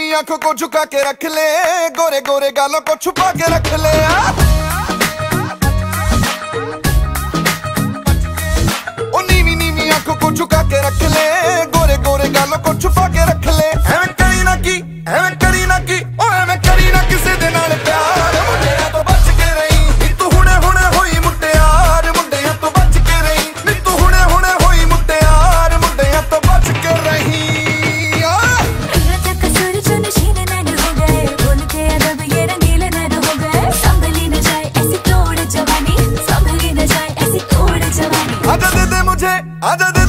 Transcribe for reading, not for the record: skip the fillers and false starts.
नीवी आंखों को झुका के रख ले, गोरे गोरे गालों को छुपा के रख ले। ओ नीवी नीवी आंखों को झुका के रख ले, गोरे गोरे गालों को छुपा के रख ले। एवें करी ना की, एवें करी ना की, ओ एवें करी ना किसे दे नाल प्यार। मुंडिया तो बच के रही, नी तू हुणे हुणे होई मुटियार। मुंडिया तो बच के रही, नी तू हुणे हुणे होई मुटियार। मुंडिया तो बच के रही। आजा दे दे मुझे, आजा